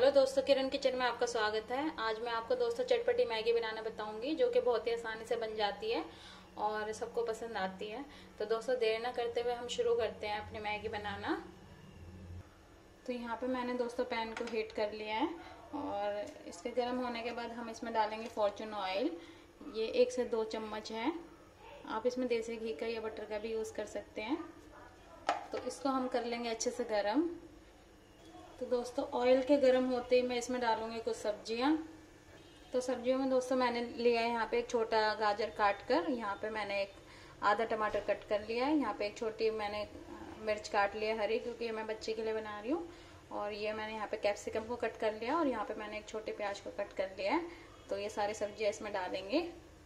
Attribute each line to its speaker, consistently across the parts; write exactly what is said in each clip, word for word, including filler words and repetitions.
Speaker 1: Hello दोस्तों, किरण kitchen में आपका स्वागत है। आज मैं आपको दोस्तों चटपटी मैगी बनाना बताऊंगी, जो कि बहुत ही आसानी से बन जाती है और सबको पसंद आती है। तो दोस्तों देर ना करते हुए हम शुरू करते हैं अपनी मैगी बनाना। तो यहाँ पे मैंने दोस्तों पैन को हीट कर लिया है और इसके गर्म होने के बाद हम इसमें डालेंगे फॉर्चून ऑयल। ये एक से दो चम्मच है। आप इसमें देसी घी का या बटर का भी यूज़ कर सकते हैं। तो इसको हम कर लेंगे अच्छे से गर्म। तो दोस्तों ऑयल के गर्म होते ही मैं इसमें डालूंगी कुछ सब्जियां। तो सब्जियों में दोस्तों मैंने लिया है यहाँ पे एक छोटा गाजर काट कर, यहाँ पे मैंने एक आधा टमाटर कट कर लिया है, यहाँ पे एक छोटी मैंने मिर्च काट लिया हरी, क्योंकि ये मैं बच्चे के लिए बना रही हूँ। और ये मैंने यहाँ पे कैप्सिकम को कट कर लिया और यहाँ पे मैंने एक छोटे प्याज को कट कर लिया है। तो ये सारी सब्जियां इसमें डालेंगे।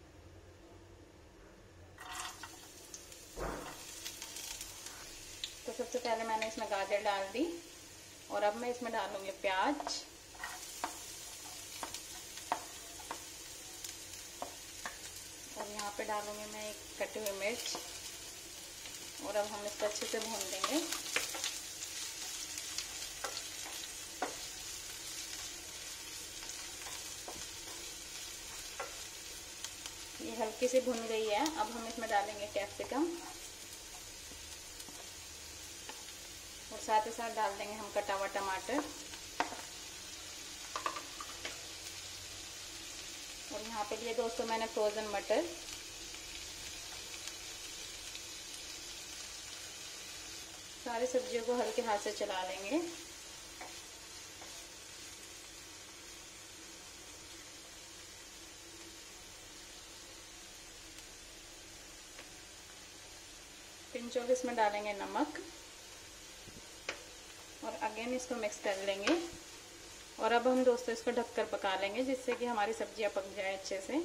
Speaker 1: तो सबसे पहले मैंने इसमें गाजर डाल दी और अब मैं इसमें डालूंगी प्याज। और यहाँ पे डालूंगी मैं एक कटी हुई मिर्च और अब हम इसको अच्छे से भून देंगे। ये हल्की सी भुन गई है। अब हम इसमें डालेंगे कैप्सिकम और साथ ही साथ डाल देंगे हम कटा हुआ टमाटर। और यहाँ पे लिए दोस्तों मैंने फ्रोजन मटर। सारी सब्जियों को हल्के हाथ से चला लेंगे। पिंच ऑफ इसमें डालेंगे नमक और अगेन इसको मिक्स कर लेंगे। और अब हम दोस्तों इसको ढककर पका लेंगे, जिससे कि हमारी सब्जियां पक जाए अच्छे से।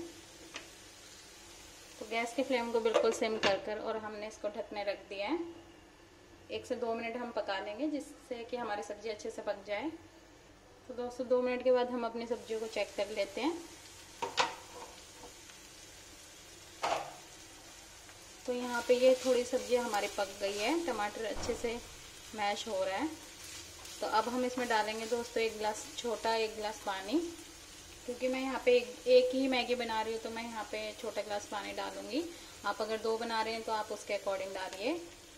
Speaker 1: तो गैस की फ्लेम को बिल्कुल सिम कर कर और हमने इसको ढकने रख दिया है। एक से दो मिनट हम पका लेंगे, जिससे कि हमारी सब्जी अच्छे से पक जाए। तो दोस्तों दो मिनट के बाद हम अपनी सब्जियों को चेक कर लेते हैं। तो यहाँ पे ये थोड़ी सब्जी हमारी पक गई है, टमाटर अच्छे से मैश हो रहा है। तो अब हम इसमें डालेंगे दोस्तों एक गिलास, छोटा एक गिलास पानी, क्योंकि मैं यहाँ पे एक, एक ही मैगी बना रही हूँ तो मैं यहाँ पे छोटा गिलास पानी डालूंगी। आप अगर दो बना रहे हैं तो आप उसके अकॉर्डिंग डालिए।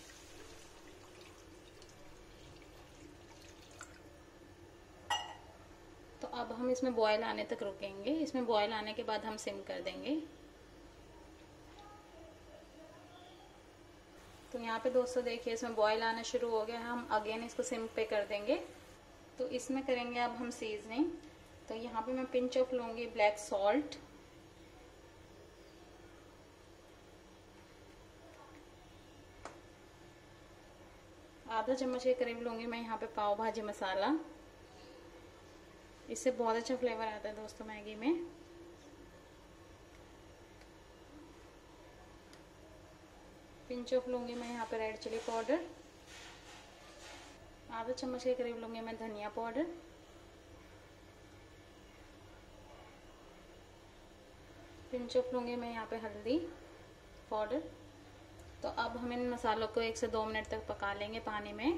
Speaker 1: तो अब हम इसमें बॉयल आने तक रुकेंगे। इसमें बॉयल आने के बाद हम सिम कर देंगे। तो यहाँ पे दोस्तों देखिए इसमें बॉयल आना शुरू हो गया है। हम अगेन इसको सिम पे कर देंगे। तो इसमें करेंगे अब हम सीजनिंग। तो यहाँ पे मैं पिंच ऑफ लूंगी ब्लैक सॉल्ट, आधा चम्मच के करीब लूंगी मैं यहाँ पे पाव भाजी मसाला। इससे बहुत अच्छा फ्लेवर आता है दोस्तों मैगी में। पिंच ऑफ लूंगी मैं यहाँ पे रेड चिली पाउडर, आधा चम्मच के करीब लूंगी मैं धनिया पाउडर, पिंच ऑफ लूंगी मैं यहाँ पे हल्दी पाउडर। तो अब हम इन मसालों को एक से दो मिनट तक पका लेंगे पानी में।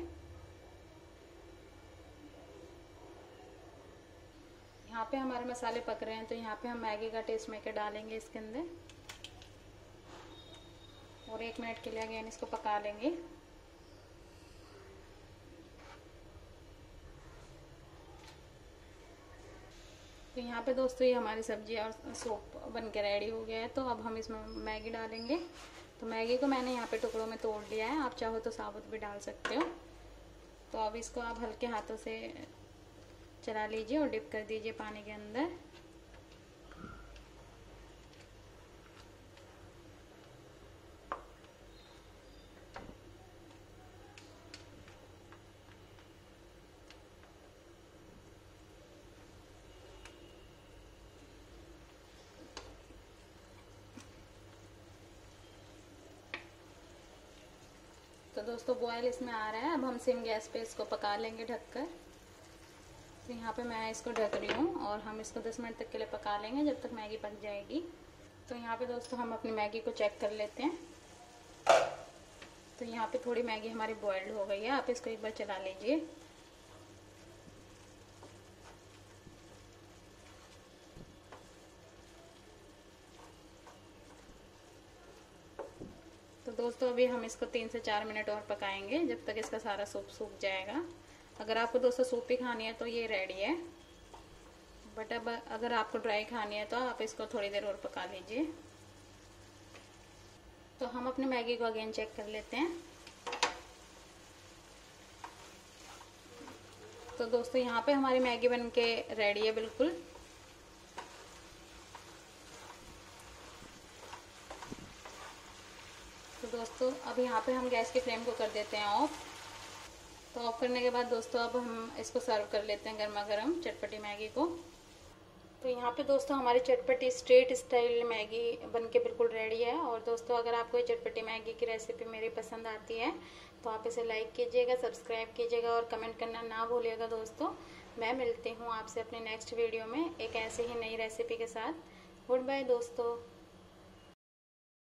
Speaker 1: यहाँ पे हमारे मसाले पक रहे हैं, तो यहाँ पे हम मैगी का टेस्ट मेकर डालेंगे इसके अंदर और एक मिनट के लिए अगेन इसको पका लेंगे। तो यहाँ पे दोस्तों ये हमारी सब्जी और सूप बन के रेडी हो गया है। तो अब हम इसमें मैगी डालेंगे। तो मैगी को मैंने यहाँ पे टुकड़ों में तोड़ लिया है, आप चाहो तो साबुत भी डाल सकते हो। तो अब इसको आप हल्के हाथों से चला लीजिए और डिप कर दीजिए पानी के अंदर। तो दोस्तों बॉयल इसमें आ रहा है। अब हम सिम गैस पे इसको पका लेंगे ढककर। तो यहाँ पे मैं इसको ढक रही हूँ और हम इसको दस मिनट तक के लिए पका लेंगे, जब तक मैगी पक जाएगी। तो यहाँ पे दोस्तों हम अपनी मैगी को चेक कर लेते हैं। तो यहाँ पे थोड़ी मैगी हमारी बॉइल्ड हो गई है। आप इसको एक बार चला लीजिए। दोस्तों अभी हम इसको तीन से चार मिनट और पकाएंगे जब तक इसका सारा सूप सूख जाएगा। अगर आपको दोस्तों सूपी खानी है तो ये रेडी है, बट अब अगर आपको ड्राई खानी है तो आप इसको थोड़ी देर और पका लीजिए। तो हम अपने मैगी को अगेन चेक कर लेते हैं। तो दोस्तों यहाँ पे हमारी मैगी बन के रेडी है बिल्कुल। तो दोस्तों अब यहाँ पे हम गैस की फ्लेम को कर देते हैं ऑफ। तो ऑफ करने के बाद दोस्तों अब हम इसको सर्व कर लेते हैं गर्मा गर्म चटपटी मैगी को। तो यहाँ पे दोस्तों हमारी चटपटी स्ट्रीट स्टाइल मैगी बनके बिल्कुल रेडी है। और दोस्तों अगर आपको ये चटपटी मैगी की रेसिपी मेरी पसंद आती है तो आप इसे लाइक कीजिएगा, सब्सक्राइब कीजिएगा और कमेंट करना ना भूलिएगा। दोस्तों मैं मिलती हूँ आपसे अपने नेक्स्ट वीडियो में एक ऐसे ही नई रेसिपी के साथ। गुड बाय दोस्तों।